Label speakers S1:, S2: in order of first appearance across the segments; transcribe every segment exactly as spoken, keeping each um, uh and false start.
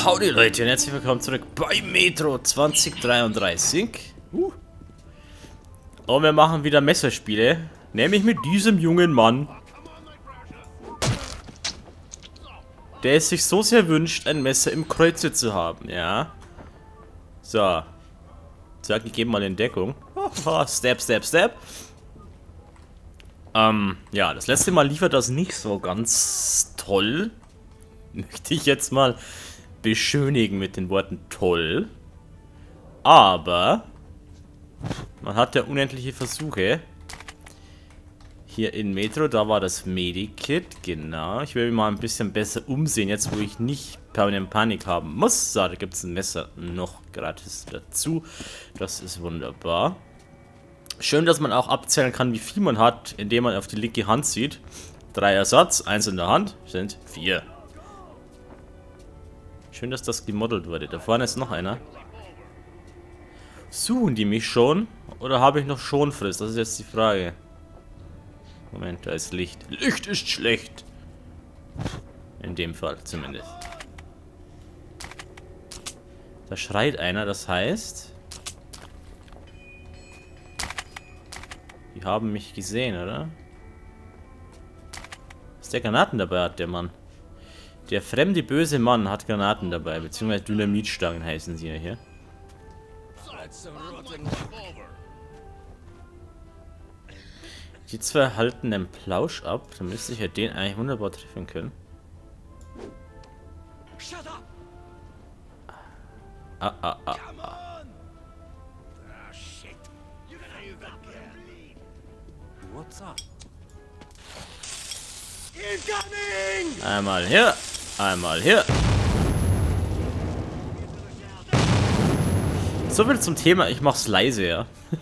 S1: Howdy Leute und herzlich willkommen zurück bei Metro zwanzig dreiunddreißig. Uh. Und wir machen wieder Messerspiele, nämlich mit diesem jungen Mann, der es sich so sehr wünscht, ein Messer im Kreuze zu haben, ja. So. Sag, ich gebe mal in Deckung. Step, step, step. Ähm, ja, das letzte Mal liefert das nicht so ganz toll. Möchte ich jetzt mal beschönigen mit den Worten toll. Aber man hat ja unendliche Versuche. Hier in Metro, da war das Medikit, genau. Ich will mich mal ein bisschen besser umsehen, jetzt wo ich nicht permanent Panik haben muss. So, da gibt es ein Messer noch gratis dazu. Das ist wunderbar. Schön, dass man auch abzählen kann, wie viel man hat, indem man auf die linke Hand sieht. Drei Ersatz, eins in der Hand, sind vier. Schön, dass das gemodelt wurde. Da vorne ist noch einer. Suchen die mich schon? Oder habe ich noch Schonfrist? Das ist jetzt die Frage. Moment, da ist Licht. Licht ist schlecht. In dem Fall zumindest. Da schreit einer, das heißt... Die haben mich gesehen, oder? Ist der Granaten dabei hat, der Mann. Der fremde, böse Mann hat Granaten dabei, beziehungsweise Dynamitstangen heißen sie ja hier. Die zwei halten den Plausch ab, dann müsste ich ja den eigentlich wunderbar treffen können. Ah, ah, ah, ah. Einmal hier, einmal hier. So viel zum Thema, ich mach's leise, ja.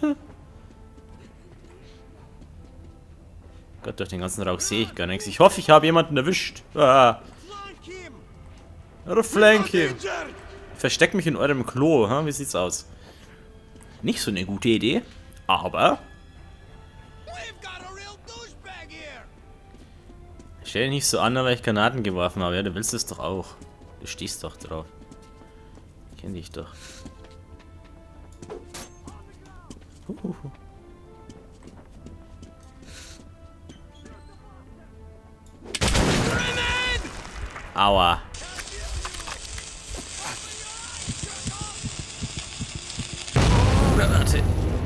S1: Gott, durch den ganzen Rauch sehe ich gar nichts. Ich hoffe, ich habe jemanden erwischt. Ah. Oder flank him. Versteck mich in eurem Klo, hm? Wie sieht's aus? Nicht so eine gute Idee, aber... Stell dich nicht so an, weil ich Granaten geworfen habe. Ja, du willst es doch auch. Du stehst doch drauf. Ich kenn dich doch. Huhuhu. Aua. Granate.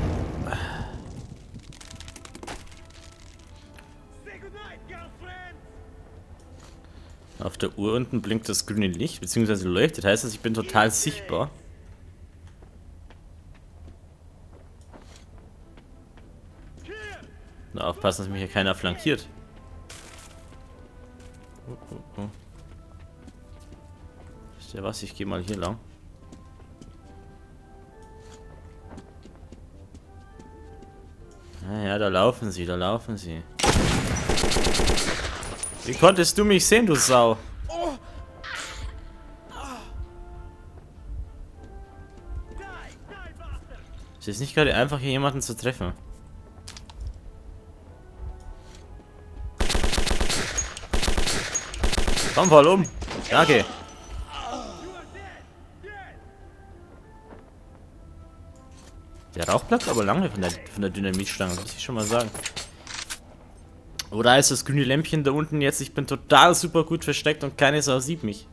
S1: Auf der Uhr unten blinkt das grüne Licht, beziehungsweise leuchtet. Heißt das, ich bin total sichtbar. Na, aufpassen, dass mich hier keiner flankiert. Oh, oh, oh. Wisst ihr was? Ich gehe mal hier lang. Naja, da laufen sie, da laufen sie. Wie konntest du mich sehen, du Sau? Ist jetzt nicht gerade einfach, hier jemanden zu treffen. Komm, fall um. Danke. Der Rauch bleibt aber lange von der, von der Dynamitstange, muss ich schon mal sagen. Oder ist das grüne Lämpchen da unten jetzt? Ich bin total super gut versteckt und keine Sau sieht mich.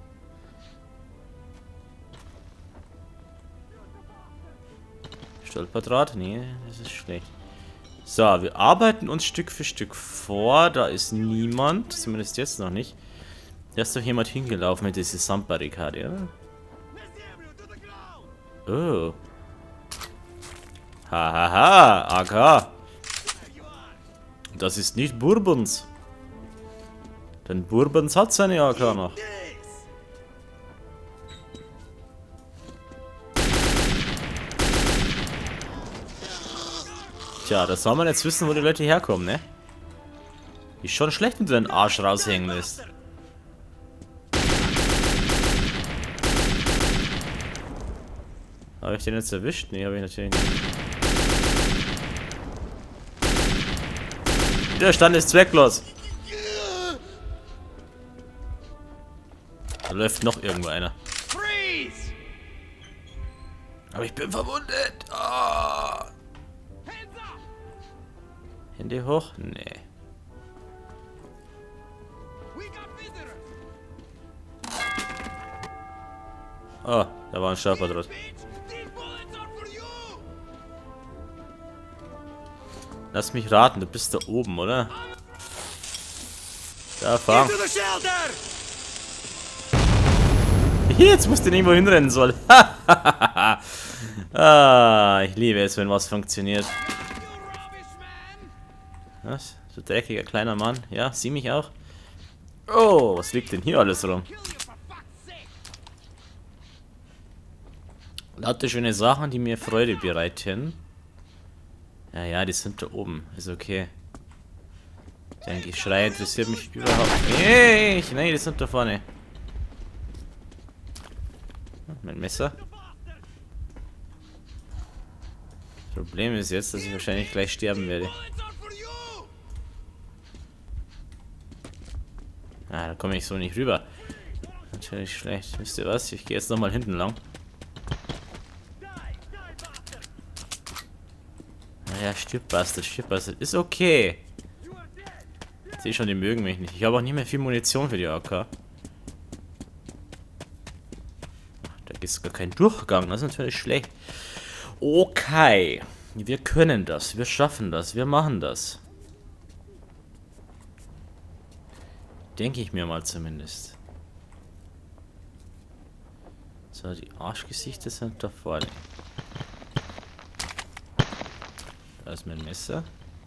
S1: Stolperdraht? Nee, das ist schlecht. So, wir arbeiten uns Stück für Stück vor. Da ist niemand, zumindest jetzt noch nicht. Da ist doch jemand hingelaufen mit dieser Sandbarrikade, ja? Oh. Hahaha, A K. Das ist nicht Bourbons. Denn Bourbons hat seine A K noch. Tja, das soll man jetzt wissen, wo die Leute herkommen, ne? Ist schon schlecht, wenn du deinen Arsch raushängen lässt. Habe ich den jetzt erwischt? Ne, habe ich natürlich nicht. Widerstand ist zwecklos. Da läuft noch irgendwo einer. Aber ich bin verwundet. Oh. Hände hoch? Nee. Oh, da war ein Schaffer draus. Lass mich raten, du bist da oben, oder? Da, fahr. Jetzt musst du irgendwo hinrennen sollen. Ah, ich liebe es, wenn was funktioniert. Was? So dreckiger kleiner Mann. Ja, sieh mich auch. Oh, was liegt denn hier alles rum? Lauter schöne Sachen, die mir Freude bereiten. Ja, ja, die sind da oben. Ist okay. Dein Geschrei interessiert mich überhaupt nicht. Nein, die sind da vorne. Mein Messer. Das Problem ist jetzt, dass ich wahrscheinlich gleich sterben werde. Ah, da komme ich so nicht rüber. Natürlich schlecht. Wisst ihr was? Ich gehe jetzt nochmal hinten lang. Naja, stirb Bastard, stirb Bastard. Ist okay. Ich sehe schon, die mögen mich nicht. Ich habe auch nicht mehr viel Munition für die A K. Da ist gar kein Durchgang. Das ist natürlich schlecht. Okay. Wir können das. Wir schaffen das. Wir machen das. Denke ich mir mal zumindest. So, die Arschgesichter sind da vorne. Da ist mein Messer.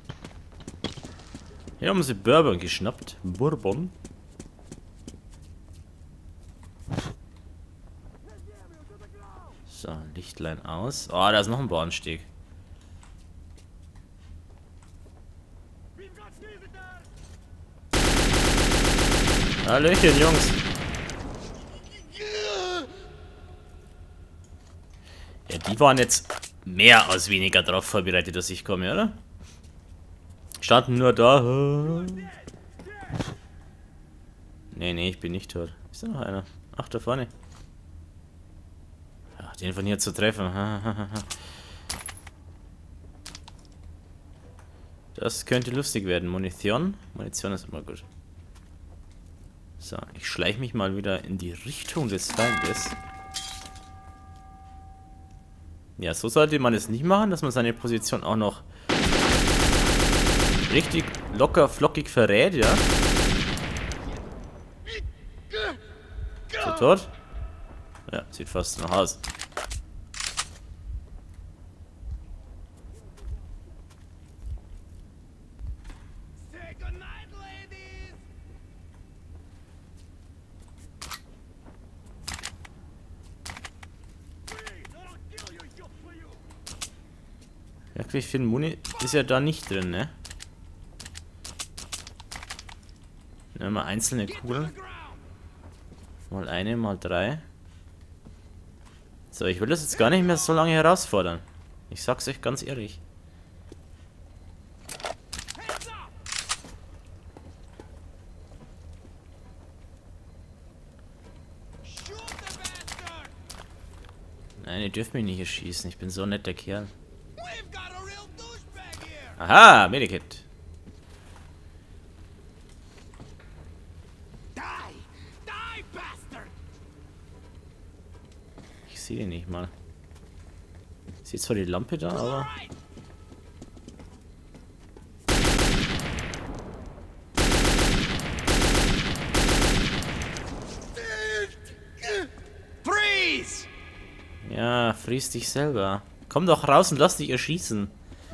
S1: Hier haben sie Bourbon geschnappt. Bourbon. So, Lichtlein aus. Oh, da ist noch ein Bahnsteg. Hallöchen, Jungs. Ja, die waren jetzt mehr als weniger darauf vorbereitet, dass ich komme, oder? Standen nur da. Nee, nee, ich bin nicht tot. Ist da noch einer? Ach, da vorne. Ja, den von hier zu treffen. Das könnte lustig werden. Munition? Munition ist immer gut. So, ich schleiche mich mal wieder in die Richtung des Feindes. Ja, so sollte man es nicht machen, dass man seine Position auch noch richtig locker, flockig verrät, ja? So tot? Ja, sieht fast noch aus. Wirklich viel Muni ist ja da nicht drin, ne? Nehmen wir einzelne Kugeln. Mal eine, mal drei. So, ich will das jetzt gar nicht mehr so lange herausfordern. Ich sag's euch ganz ehrlich. Nein, ihr dürft mich nicht erschießen. Ich bin so ein netter Kerl. Aha, Medikit. Ich sehe ihn nicht mal. Ich sehe zwar die Lampe da, aber... Ja, fries dich selber. Komm doch raus und lass dich erschießen.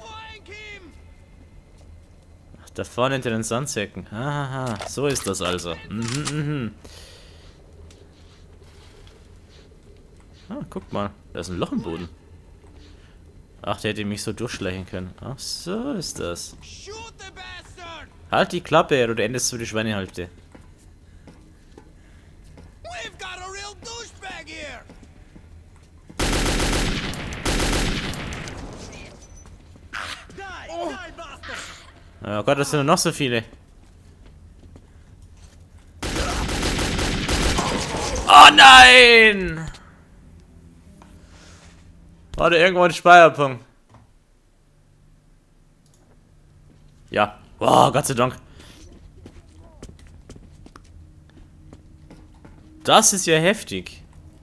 S1: Ach, da vorne hinter den Sandsäcken. Hahaha, so ist das also. Mhm, mhm. Ah, guck mal, da ist ein Loch im Boden. Ach, der hätte mich so durchschleichen können. Ach, so ist das. Halt die Klappe, oder du endest so die Schweinehälfte. Oh Gott, das sind noch so viele. Oh nein! War da irgendwo ein Speicherpunkt? Ja. Wow, Gott sei Dank. Das ist ja heftig.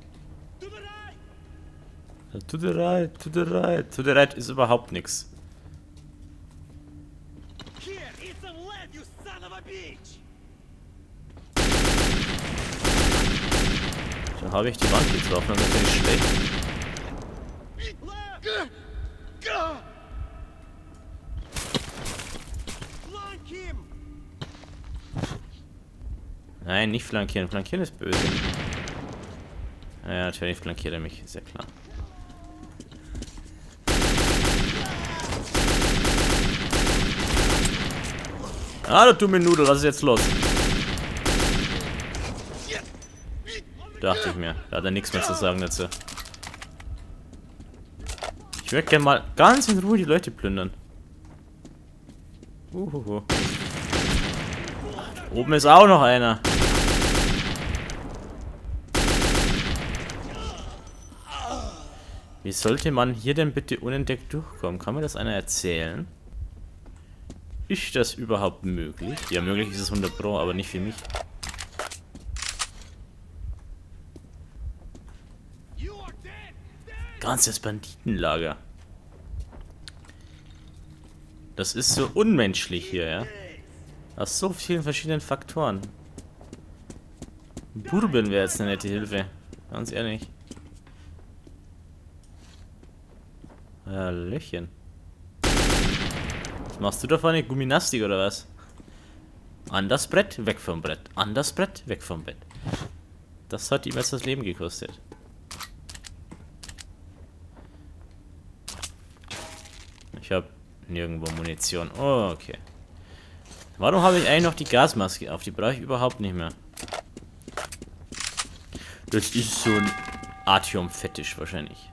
S1: To the right, to the right. To the right ist überhaupt nichts. Da habe ich die Wand getroffen, das ist natürlich schlecht. Nein, nicht flankieren. Flankieren ist böse. Ja, natürlich flankiert er mich, ist ja klar. Ah, du dumme Nudel, was ist jetzt los? Dachte ich mir. Da hat er nichts mehr zu sagen dazu. Ich würde gerne mal ganz in Ruhe die Leute plündern. Uhuhu. Oben ist auch noch einer. Wie sollte man hier denn bitte unentdeckt durchkommen? Kann mir das einer erzählen? Ist das überhaupt möglich? Ja, möglich ist es hundert Pro, aber nicht für mich. Ganzes Banditenlager. Das ist so unmenschlich hier, ja? Aus so vielen verschiedenen Faktoren. Bourbon wäre jetzt eine nette Hilfe. Ganz ehrlich. Hallöchen. Was machst du da vorne? Gymnastik oder was? An das Brett, weg vom Brett. An das Brett, weg vom Bett. Das hat ihm jetzt das Leben gekostet. Ich habe nirgendwo Munition. Oh, okay. Warum habe ich eigentlich noch die Gasmaske auf? Die brauche ich überhaupt nicht mehr. Das ist so ein Artyom-Fetisch wahrscheinlich.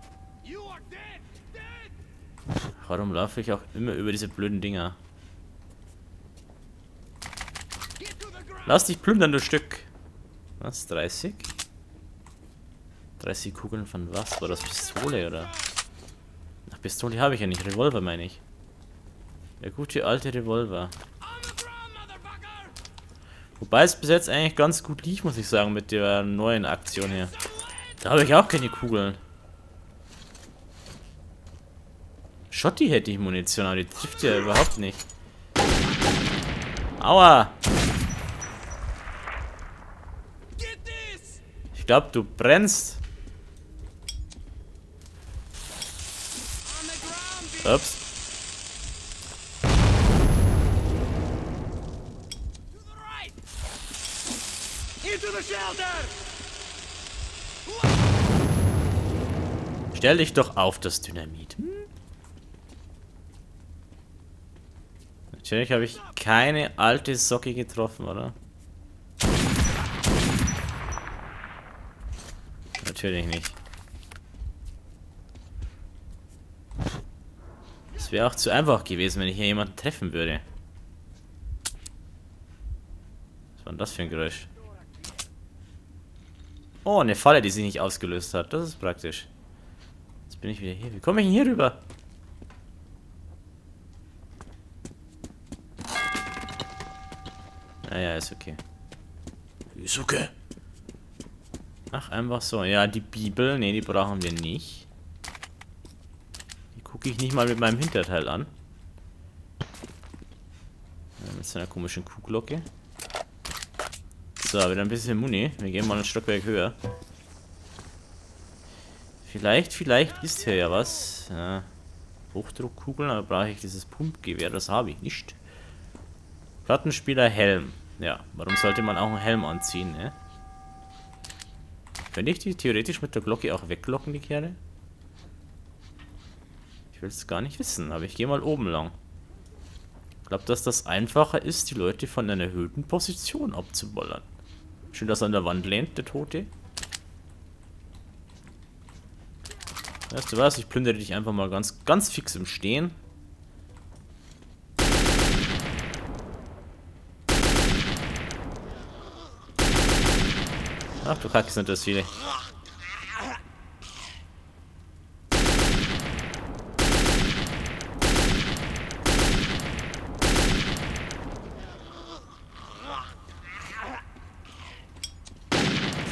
S1: Warum laufe ich auch immer über diese blöden Dinger? Lass dich plündern, du Stück. Was? dreißig? dreißig Kugeln von was? War das Pistole, oder? Ach, Pistole habe ich ja nicht. Revolver meine ich. Der gute alte Revolver. Wobei es bis jetzt eigentlich ganz gut lief, muss ich sagen, mit der neuen Aktion hier. Da habe ich auch keine Kugeln. Schotti hätte ich Munition, aber die trifft ja überhaupt nicht. Aua! Ich glaube, du brennst. Ups. Stell dich doch auf das Dynamit. Hm? Natürlich habe ich keine alte Socke getroffen, oder? Natürlich nicht. Es wäre auch zu einfach gewesen, wenn ich hier jemanden treffen würde. Was war denn das für ein Geräusch? Oh, eine Falle, die sich nicht ausgelöst hat. Das ist praktisch. Jetzt bin ich wieder hier. Wie komme ich denn hier rüber? Naja, ist okay. Ist okay. Ach, einfach so. Ja, die Bibel. Ne, die brauchen wir nicht. Die gucke ich nicht mal mit meinem Hinterteil an. Ja, mit so einer komischen Kuhglocke. So, wieder ein bisschen Muni. Wir gehen mal ein Stockwerk höher. Vielleicht, vielleicht ist hier ja was. Ja. Hochdruckkugeln, aber brauche ich dieses Pumpgewehr. Das habe ich nicht. Plattenspieler Helm. Ja, warum sollte man auch einen Helm anziehen, ne? Könnte ich die theoretisch mit der Glocke auch weglocken, die Kerle? Ich will es gar nicht wissen, aber ich gehe mal oben lang. Ich glaube, dass das einfacher ist, die Leute von einer erhöhten Position abzuballern. Schön, dass er an der Wand lehnt, der Tote. Weißt du was? Ich plündere dich einfach mal ganz, ganz fix im Stehen. Ach du Kacke, sind das viele.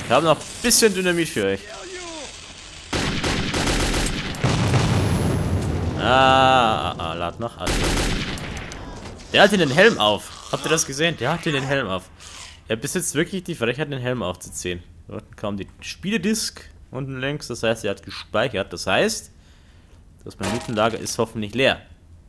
S1: Ich habe noch ein bisschen Dynamit für euch. Ah, ah, ah, lad noch. Also. Der hat den Helm auf. Habt ihr das gesehen? Der hat den Helm auf. Er besitzt wirklich die Frechheit, den Helm aufzuziehen. Dort kam die Spieledisk unten links. Das heißt, er hat gespeichert. Das heißt, das Magnetlager ist hoffentlich leer.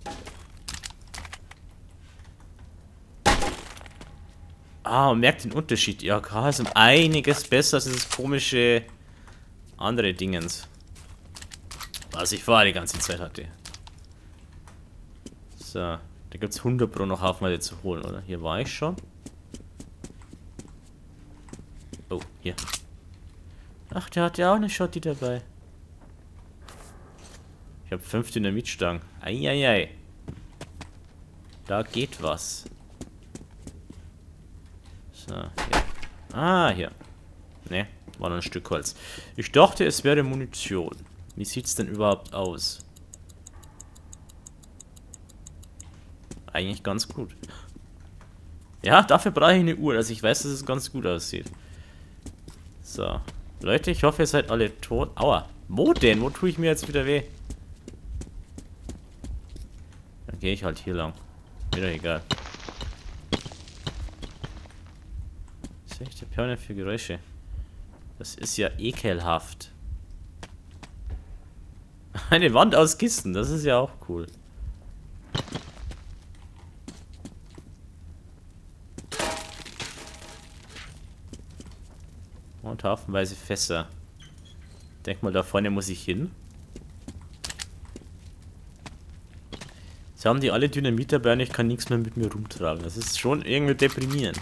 S1: Ah, man merkt den Unterschied. Die A K ist um einiges besser als dieses komische andere Dingens, was ich vorher die ganze Zeit hatte. So, da gibt es hundert Pro noch Haufenweise zu holen, oder? Hier war ich schon. Oh, hier. Ach, der hat ja auch eine Schotti dabei. Ich habe fünf Dynamitstangen. Eieiei. Da geht was. So, hier. Ah, hier. Ne, war noch ein Stück Holz. Ich dachte, es wäre Munition. Wie sieht's denn überhaupt aus? Eigentlich ganz gut. Ja, dafür brauche ich eine Uhr, dass ich weiß, dass es ganz gut aussieht. So. Leute, ich hoffe, ihr seid alle tot. Aua. Wo denn? Wo tue ich mir jetzt wieder weh? Dann gehe ich halt hier lang. Mir doch egal. Was ist echt der Perle für Geräusche? Das ist ja ekelhaft. Eine Wand aus Kisten, das ist ja auch cool. Und haufenweise Fässer. Denk mal, da vorne muss ich hin. Jetzt haben die alle Dynamit dabei und ich kann nichts mehr mit mir rumtragen. Das ist schon irgendwie deprimierend.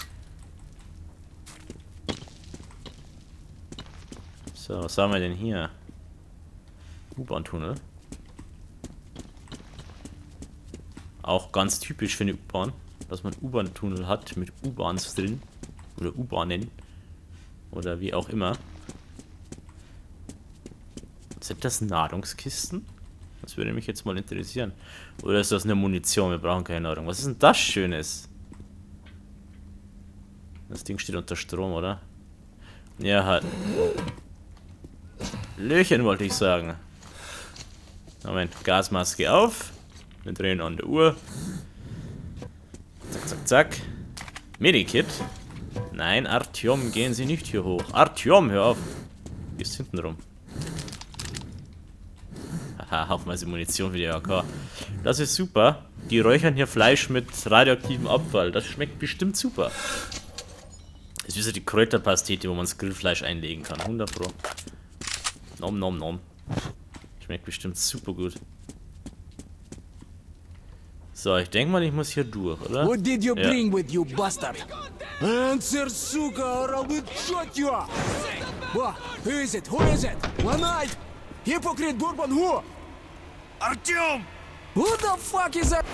S1: So, was haben wir denn hier? U-Bahn-Tunnel. Auch ganz typisch für eine U-Bahn, dass man U-Bahn-Tunnel hat mit U-Bahns drin. Oder U-Bahnen. Oder wie auch immer. Sind das Nahrungskisten? Das würde mich jetzt mal interessieren. Oder ist das eine Munition? Wir brauchen keine Nahrung. Was ist denn das Schönes? Das Ding steht unter Strom, oder? Ja, halt. Löchen wollte ich sagen. Moment, Gasmaske auf. Wir drehen an der Uhr. Zack, zack, zack. Medikit. Nein, Artyom, gehen Sie nicht hier hoch. Artyom, hör auf. Die ist hinten rum. Haha, haufenweise Munition für die A K. Das ist super. Die räuchern hier Fleisch mit radioaktivem Abfall. Das schmeckt bestimmt super. Das ist wie so die Kräuterpastete, wo man das Grillfleisch einlegen kann. hundert Pro. Nom nom nom. Schmeckt bestimmt super gut. So, ich denke mal, ich muss hier durch, oder?
S2: What did you
S1: ja.
S2: bring with you, bastard? Answer, suka, or I will shoot you! What? Who is it? Who is it? One night! Hypocrite Bourbon, who? Artyom! Who the fuck is that?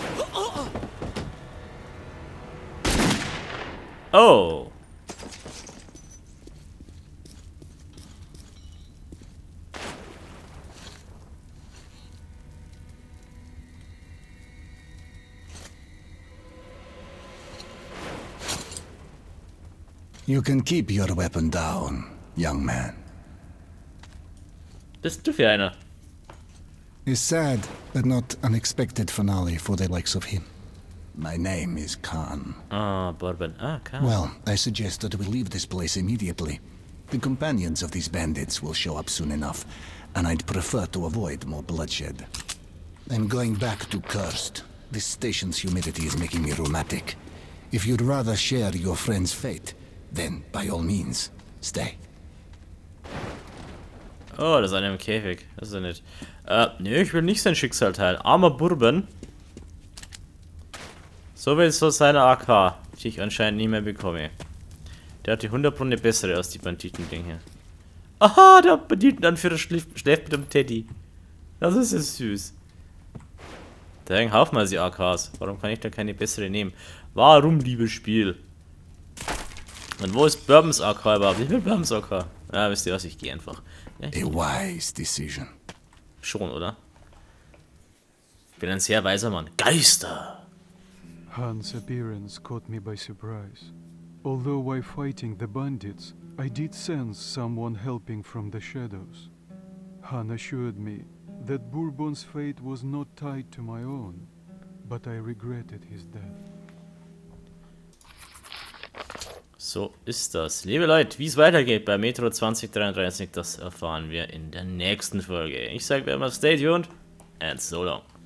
S1: Oh!
S3: You can keep your weapon down, young man.
S1: Bist du für einer?
S3: A sad, but not unexpected finale for the likes of him. My name is Khan.
S1: Ah, Bourbon. Ah, Khan.
S3: Well, I suggest that we leave this place immediately. The companions of these bandits will show up soon enough, and I'd prefer to avoid more bloodshed. I'm going back to Cursed. This station's humidity is making me rheumatic. If you'd rather share your friend's fate, then by all means, stay.
S1: Oh, das ist einer im Käfig. Das ist ja nett. Äh, nö, ich will nicht sein Schicksal teilen. Armer Bourbon. So will es so seine A K, die ich anscheinend nie mehr bekomme. Der hat die hundert Pro eine bessere als die Banditen-Ding hier. Aha, der Banditenanführer schläft, schläft mit dem Teddy. Das ist ja süß. Da hängen haufenweise A Ks. Warum kann ich da keine bessere nehmen? Warum, liebes Spiel? Und wo ist Bourbons A K überhaupt? Ich will Bourbons A K. Ja, wisst ihr was, ich gehe einfach. Ja, ich
S3: A wise decision.
S1: schon, oder? Ich bin ein sehr weiser Mann. Geister!
S4: Han's appearance caught me by surprise. Although while fighting the bandits, I did sense someone helping from the shadows. Han assured me that Bourbon's fate was not tied to my own, but I regretted his death.
S1: So ist das. Liebe Leute, wie es weitergeht bei Metro zwanzig dreiunddreißig, das erfahren wir in der nächsten Folge. Ich sage wie immer, stay tuned and so long.